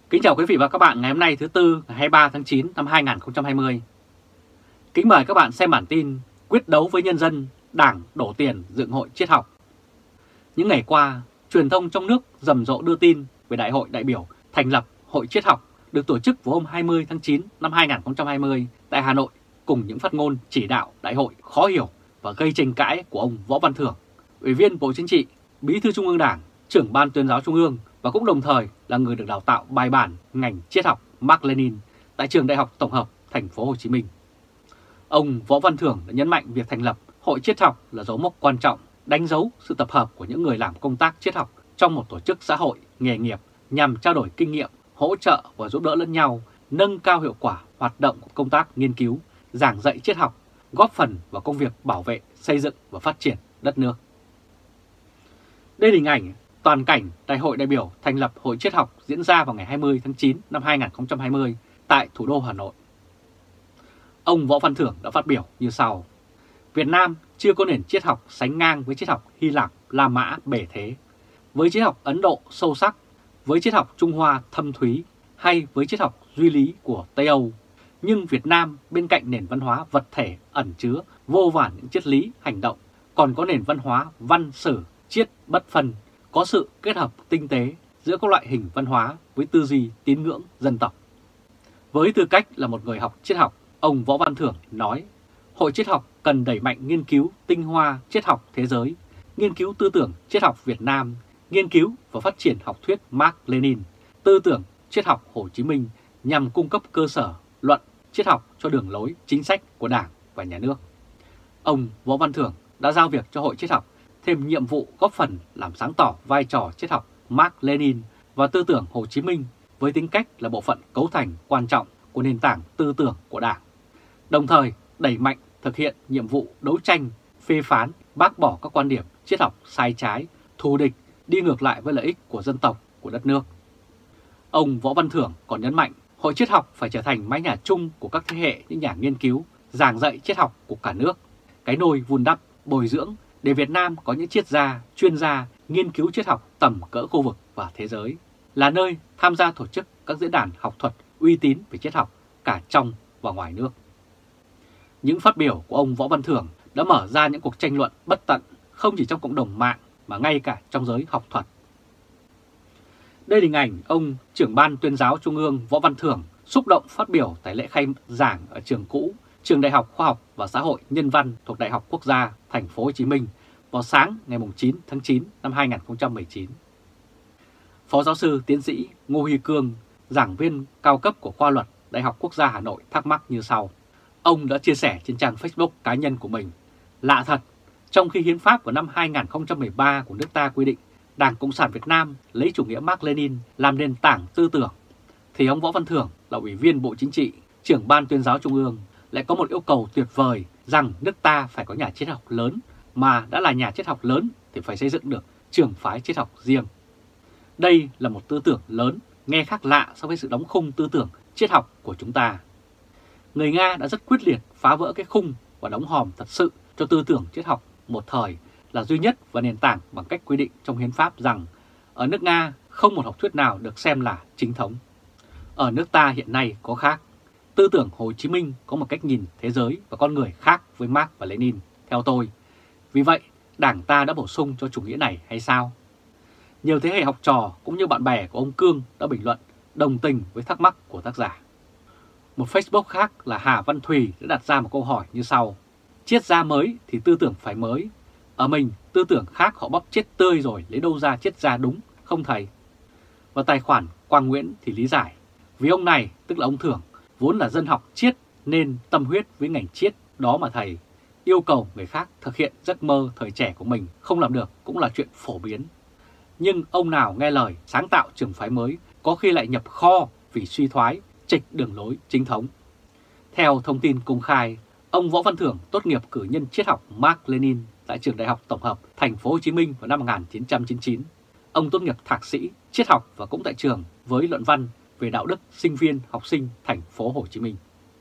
Kính chào quý vị và các bạn ngày hôm nay thứ Tư ngày 23 tháng 9 năm 2020. Kính mời các bạn xem bản tin Quyết đấu với nhân dân, Đảng đổ tiền dựng hội triết học. Những ngày qua, truyền thông trong nước rầm rộ đưa tin về Đại hội đại biểu thành lập Hội Triết học được tổ chức vào hôm 20 tháng 9 năm 2020 tại Hà Nội cùng những phát ngôn chỉ đạo đại hội khó hiểu và gây tranh cãi của ông Võ Văn Thưởng, Ủy viên Bộ Chính trị, Bí thư Trung ương Đảng, Trưởng Ban Tuyên giáo Trung ương và cũng đồng thời là người được đào tạo bài bản ngành triết học Mác Lênin tại Trường Đại học Tổng hợp Thành phố Hồ Chí Minh. Ông Võ Văn Thưởng đã nhấn mạnh việc thành lập Hội Triết học là dấu mốc quan trọng, đánh dấu sự tập hợp của những người làm công tác triết học trong một tổ chức xã hội nghề nghiệp nhằm trao đổi kinh nghiệm, hỗ trợ và giúp đỡ lẫn nhau, nâng cao hiệu quả hoạt động của công tác nghiên cứu, giảng dạy triết học, góp phần vào công việc bảo vệ, xây dựng và phát triển đất nước. Đây là hình ảnh toàn cảnh Đại hội đại biểu thành lập Hội Triết học diễn ra vào ngày 20 tháng 9 năm 2020 tại thủ đô Hà Nội. Ông Võ Văn Thưởng đã phát biểu như sau: Việt Nam chưa có nền triết học sánh ngang với triết học Hy Lạp, La Mã bề thế, với triết học Ấn Độ sâu sắc, với triết học Trung Hoa thâm thúy hay với triết học duy lý của Tây Âu. Nhưng Việt Nam bên cạnh nền văn hóa vật thể ẩn chứa vô vàn những triết lý hành động, còn có nền văn hóa văn sử triết bất phân, có sự kết hợp tinh tế giữa các loại hình văn hóa với tư duy tín ngưỡng dân tộc. Với tư cách là một người học triết học, ông Võ Văn Thưởng nói, Hội Triết học cần đẩy mạnh nghiên cứu tinh hoa triết học thế giới, nghiên cứu tư tưởng triết học Việt Nam, nghiên cứu và phát triển học thuyết Mác Lênin, tư tưởng triết học Hồ Chí Minh nhằm cung cấp cơ sở luận triết học cho đường lối chính sách của Đảng và Nhà nước. Ông Võ Văn Thưởng đã giao việc cho Hội Triết học thêm nhiệm vụ góp phần làm sáng tỏ vai trò triết học Mác Lênin và tư tưởng Hồ Chí Minh với tính cách là bộ phận cấu thành quan trọng của nền tảng tư tưởng của Đảng, đồng thời đẩy mạnh thực hiện nhiệm vụ đấu tranh, phê phán, bác bỏ các quan điểm triết học sai trái, thù địch, đi ngược lại với lợi ích của dân tộc, của đất nước. Ông Võ Văn Thưởng còn nhấn mạnh Hội Triết học phải trở thành mái nhà chung của các thế hệ những nhà nghiên cứu, giảng dạy triết học của cả nước, cái nôi vun đắp, bồi dưỡng để Việt Nam có những triết gia, chuyên gia nghiên cứu triết học tầm cỡ khu vực và thế giới, là nơi tham gia tổ chức các diễn đàn học thuật uy tín về triết học cả trong và ngoài nước. Những phát biểu của ông Võ Văn Thưởng đã mở ra những cuộc tranh luận bất tận không chỉ trong cộng đồng mạng mà ngay cả trong giới học thuật. Đây là hình ảnh ông Trưởng Ban Tuyên giáo Trung ương Võ Văn Thưởng xúc động phát biểu tại lễ khai giảng ở trường cũ, Trường Đại học Khoa học và Xã hội Nhân văn thuộc Đại học Quốc gia Thành phố Hồ Chí Minh vào sáng ngày 9 tháng 9 năm 2019. Phó giáo sư tiến sĩ Ngô Huy Cương, giảng viên cao cấp của khoa luật Đại học Quốc gia Hà Nội thắc mắc như sau. Ông đã chia sẻ trên trang Facebook cá nhân của mình: lạ thật, trong khi hiến pháp của năm 2013 của nước ta quy định Đảng Cộng sản Việt Nam lấy chủ nghĩa Mác Lênin làm nền tảng tư tưởng, thì ông Võ Văn Thưởng là Ủy viên Bộ Chính trị, Trưởng Ban Tuyên giáo Trung ương lại có một yêu cầu tuyệt vời rằng nước ta phải có nhà triết học lớn, mà đã là nhà triết học lớn thì phải xây dựng được trường phái triết học riêng. Đây là một tư tưởng lớn, nghe khác lạ so với sự đóng khung tư tưởng triết học của chúng ta. Người Nga đã rất quyết liệt phá vỡ cái khung và đóng hòm thật sự cho tư tưởng triết học một thời là duy nhất và nền tảng bằng cách quy định trong hiến pháp rằng ở nước Nga không một học thuyết nào được xem là chính thống. Ở nước ta hiện nay có khác. Tư tưởng Hồ Chí Minh có một cách nhìn thế giới và con người khác với Mác và Lênin, theo tôi. Vì vậy, Đảng ta đã bổ sung cho chủ nghĩa này hay sao? Nhiều thế hệ học trò cũng như bạn bè của ông Cương đã bình luận đồng tình với thắc mắc của tác giả. Một Facebook khác là Hà Văn Thùy đã đặt ra một câu hỏi như sau. Triết gia mới thì tư tưởng phải mới. Ở mình, tư tưởng khác họ bóp chết tươi rồi, lấy đâu ra triết gia đúng, không thầy? Và tài khoản Quang Nguyễn thì lý giải. Vì ông này, tức là ông Thưởng, vốn là dân học triết nên tâm huyết với ngành triết đó mà thầy. Yêu cầu người khác thực hiện giấc mơ thời trẻ của mình không làm được cũng là chuyện phổ biến. Nhưng ông nào nghe lời sáng tạo trường phái mới có khi lại nhập kho vì suy thoái, trịch đường lối chính thống. Theo thông tin công khai, ông Võ Văn Thưởng tốt nghiệp cử nhân triết học Mác Lênin tại Trường Đại học Tổng hợp Thành phố Hồ Chí Minh vào năm 1999. Ông tốt nghiệp thạc sĩ triết học và cũng tại trường với luận văn về đạo đức sinh viên học sinh Thành phố Hồ Chí Minh.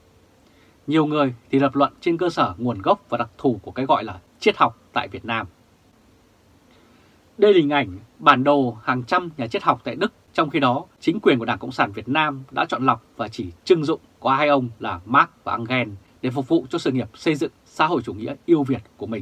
Nhiều người thì lập luận trên cơ sở nguồn gốc và đặc thù của cái gọi là triết học tại Việt Nam. Đây là hình ảnh bản đồ hàng trăm nhà triết học tại Đức Trong khi đó, chính quyền của Đảng Cộng sản Việt Nam đã chọn lọc và chỉ trưng dụng có hai ông là Marx và Engels để phục vụ cho sự nghiệp xây dựng xã hội chủ nghĩa yêu Việt của mình.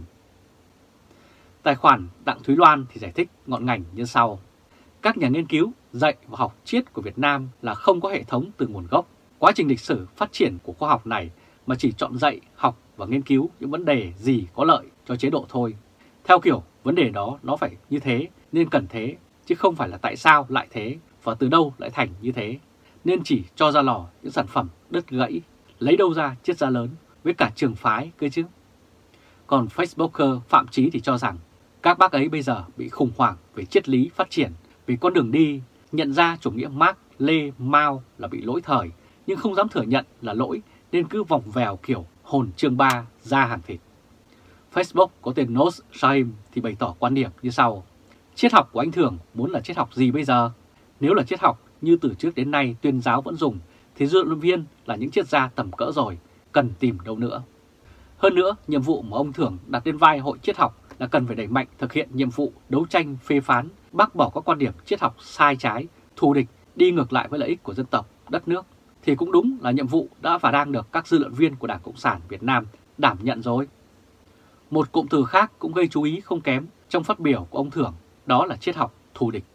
Tài khoản Đặng Thúy Loan thì giải thích ngọn ngành như sau. Các nhà nghiên cứu dạy và học triết của Việt Nam là không có hệ thống từ nguồn gốc. Quá trình lịch sử phát triển của khoa học này mà chỉ chọn dạy, học và nghiên cứu những vấn đề gì có lợi cho chế độ thôi. Theo kiểu vấn đề đó nó phải như thế nên cần thế, chứ không phải là tại sao lại thế và từ đâu lại thành như thế. Nên chỉ cho ra lò những sản phẩm đứt gãy, lấy đâu ra triết gia lớn với cả trường phái cơ chứ. Còn Facebooker Phạm Chí thì cho rằng các bác ấy bây giờ bị khủng hoảng về triết lý phát triển, vì con đường đi, nhận ra chủ nghĩa Marx, Lê, Mao là bị lỗi thời, nhưng không dám thừa nhận là lỗi nên cứ vòng vèo kiểu hồn chương 3 ra hàng thịt. Facebook có tên Nos Shahim thì bày tỏ quan điểm như sau. Triết học của anh Thường muốn là triết học gì bây giờ? Nếu là triết học như từ trước đến nay tuyên giáo vẫn dùng, thì dư luận viên là những triết gia tầm cỡ rồi, cần tìm đâu nữa. Hơn nữa, nhiệm vụ mà ông Thường đặt lên vai Hội Triết học là cần phải đẩy mạnh thực hiện nhiệm vụ đấu tranh phê phán, bác bỏ các quan điểm triết học sai trái, thù địch, đi ngược lại với lợi ích của dân tộc, đất nước, thì cũng đúng là nhiệm vụ đã và đang được các dư luận viên của Đảng Cộng sản Việt Nam đảm nhận rồi. Một cụm từ khác cũng gây chú ý không kém trong phát biểu của ông Thường, đó là triết học thù địch.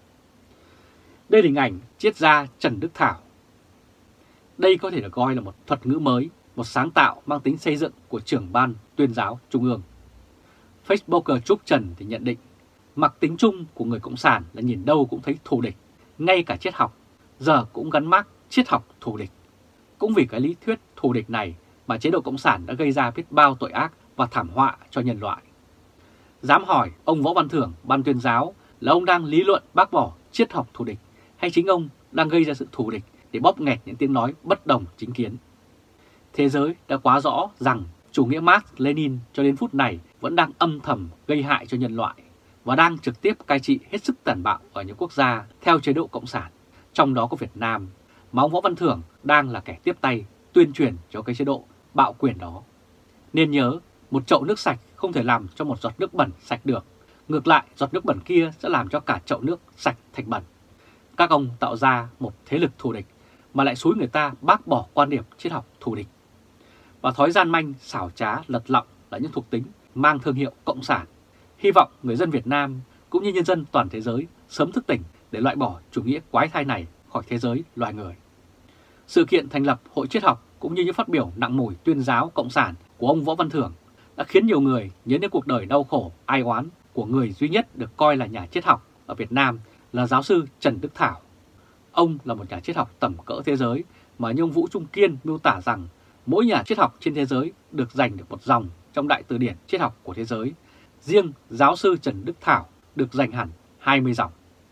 Đây là hình ảnh triết gia Trần Đức Thảo. Đây có thể được coi là một thuật ngữ mới, một sáng tạo mang tính xây dựng của trưởng ban tuyên giáo Trung ương. Facebooker Trúc Trần thì nhận định, mặc tính chung của người Cộng sản là nhìn đâu cũng thấy thù địch, ngay cả triết học, giờ cũng gắn mác triết học thù địch. Cũng vì cái lý thuyết thù địch này mà chế độ Cộng sản đã gây ra biết bao tội ác và thảm họa cho nhân loại. Dám hỏi ông Võ Văn Thưởng, ban tuyên giáo, là ông đang lý luận bác bỏ triết học thù địch, hay chính ông đang gây ra sự thù địch để bóp nghẹt những tiếng nói bất đồng chính kiến? Thế giới đã quá rõ rằng chủ nghĩa Marx Lenin cho đến phút này vẫn đang âm thầm gây hại cho nhân loại và đang trực tiếp cai trị hết sức tàn bạo ở những quốc gia theo chế độ Cộng sản, trong đó có Việt Nam, mà ông Võ Văn Thưởng đang là kẻ tiếp tay tuyên truyền cho cái chế độ bạo quyền đó. Nên nhớ, một chậu nước sạch không thể làm cho một giọt nước bẩn sạch được. Ngược lại, giọt nước bẩn kia sẽ làm cho cả chậu nước sạch thành bẩn. Các ông tạo ra một thế lực thù địch mà lại xúi người ta bác bỏ quan điểm triết học thù địch. Và thói gian manh, xảo trá, lật lọng là những thuộc tính mang thương hiệu Cộng sản. Hy vọng người dân Việt Nam cũng như nhân dân toàn thế giới sớm thức tỉnh để loại bỏ chủ nghĩa quái thai này khỏi thế giới loài người. Sự kiện thành lập Hội Triết học cũng như những phát biểu nặng mùi tuyên giáo Cộng sản của ông Võ Văn Thưởng đã khiến nhiều người nhớ đến cuộc đời đau khổ, ai oán của người duy nhất được coi là nhà triết học ở Việt Nam là giáo sư Trần Đức Thảo. Ông là một nhà triết học tầm cỡ thế giới mà như ông Vũ Trung Kiên miêu tả rằng mỗi nhà triết học trên thế giới được dành được một dòng trong đại từ điển triết học của thế giới. Riêng giáo sư Trần Đức Thảo được dành hẳn 20 dòng.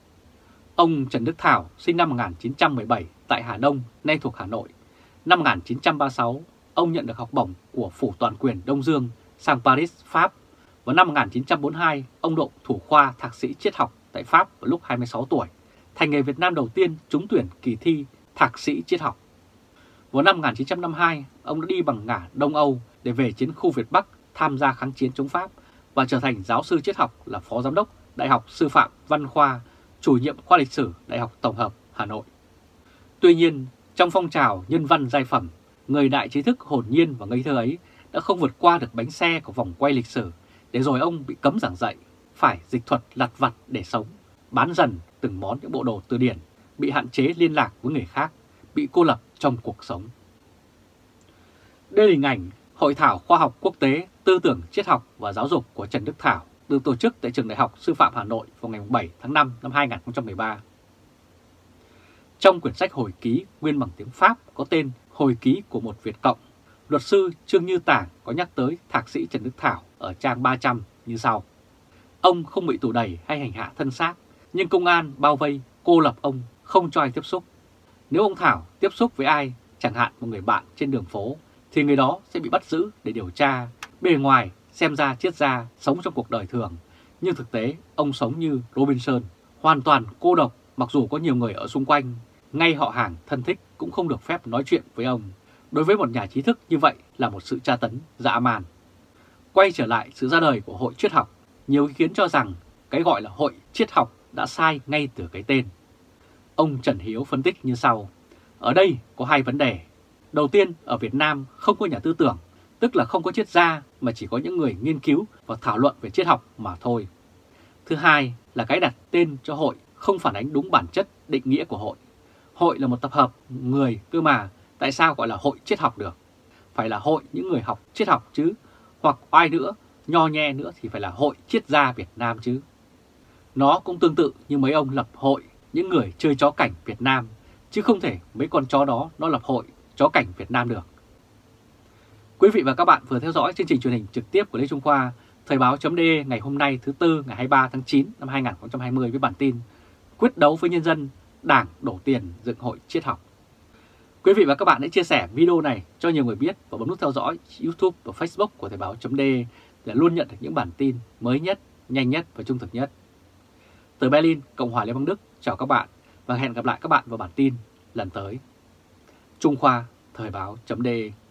Ông Trần Đức Thảo sinh năm 1917 tại Hà Đông, nay thuộc Hà Nội. Năm 1936, ông nhận được học bổng của Phủ Toàn quyền Đông Dương sang Paris, Pháp. Vào năm 1942, ông đỗ thủ khoa thạc sĩ triết học tại Pháp vào lúc 26 tuổi, thành người Việt Nam đầu tiên trúng tuyển kỳ thi thạc sĩ triết học. Vào năm 1952, ông đã đi bằng ngả Đông Âu để về chiến khu Việt Bắc tham gia kháng chiến chống Pháp và trở thành giáo sư triết học, là phó giám đốc Đại học Sư phạm Văn Khoa, chủ nhiệm khoa lịch sử Đại học Tổng hợp Hà Nội. Tuy nhiên, trong phong trào nhân văn giai phẩm, người đại trí thức hồn nhiên và ngây thơ ấy đã không vượt qua được bánh xe của vòng quay lịch sử, để rồi ông bị cấm giảng dạy, phải dịch thuật lặt vặt để sống, bán dần từng món những bộ đồ từ điển, bị hạn chế liên lạc với người khác, bị cô lập trong cuộc sống. Đây là hình ảnh Hội thảo khoa học quốc tế, tư tưởng triết học và giáo dục của Trần Đức Thảo được tổ chức tại Trường Đại học Sư phạm Hà Nội vào ngày 7 tháng 5 năm 2013. Trong quyển sách hồi ký nguyên bằng tiếng Pháp có tên Hồi ký của một Việt Cộng, luật sư Trương Như Tảng có nhắc tới thạc sĩ Trần Đức Thảo ở trang 300 như sau. Ông không bị tù đày hay hành hạ thân xác, nhưng công an bao vây, cô lập ông, không cho ai tiếp xúc. Nếu ông Thảo tiếp xúc với ai, chẳng hạn một người bạn trên đường phố, thì người đó sẽ bị bắt giữ để điều tra. Bề ngoài xem ra triết gia sống trong cuộc đời thường, nhưng thực tế ông sống như Robinson, hoàn toàn cô độc, mặc dù có nhiều người ở xung quanh, ngay họ hàng thân thích cũng không được phép nói chuyện với ông. Đối với một nhà trí thức như vậy là một sự tra tấn dã man. Quay trở lại sự ra đời của Hội Triết học, nhiều ý kiến cho rằng cái gọi là Hội Triết học đã sai ngay từ cái tên. Ông Trần Hiếu phân tích như sau. Ở đây có hai vấn đề. Đầu tiên, ở Việt Nam không có nhà tư tưởng, tức là không có triết gia mà chỉ có những người nghiên cứu và thảo luận về triết học mà thôi. Thứ hai là cái đặt tên cho hội không phản ánh đúng bản chất định nghĩa của hội. Hội là một tập hợp người cơ mà, tại sao gọi là hội triết học được? Phải là hội những người học triết học chứ, hoặc ai nữa, nho nhe nữa thì phải là hội triết gia Việt Nam chứ. Nó cũng tương tự như mấy ông lập hội những người chơi chó cảnh Việt Nam, chứ không thể mấy con chó đó nó lập hội chó cảnh Việt Nam được. Quý vị và các bạn vừa theo dõi chương trình truyền hình trực tiếp của Lê Trung Khoa, Thời báo.de ngày hôm nay thứ Tư ngày 23 tháng 9 năm 2020 với bản tin Quyết đấu với nhân dân, Đảng đổ tiền dựng hội triết học. Quý vị và các bạn hãy chia sẻ video này cho nhiều người biết và bấm nút theo dõi YouTube và Facebook của Thời báo.de để luôn nhận được những bản tin mới nhất, nhanh nhất và trung thực nhất. Từ Berlin, Cộng hòa Liên bang Đức, chào các bạn và hẹn gặp lại các bạn vào bản tin lần tới. Trung Khoa, Thời báo.de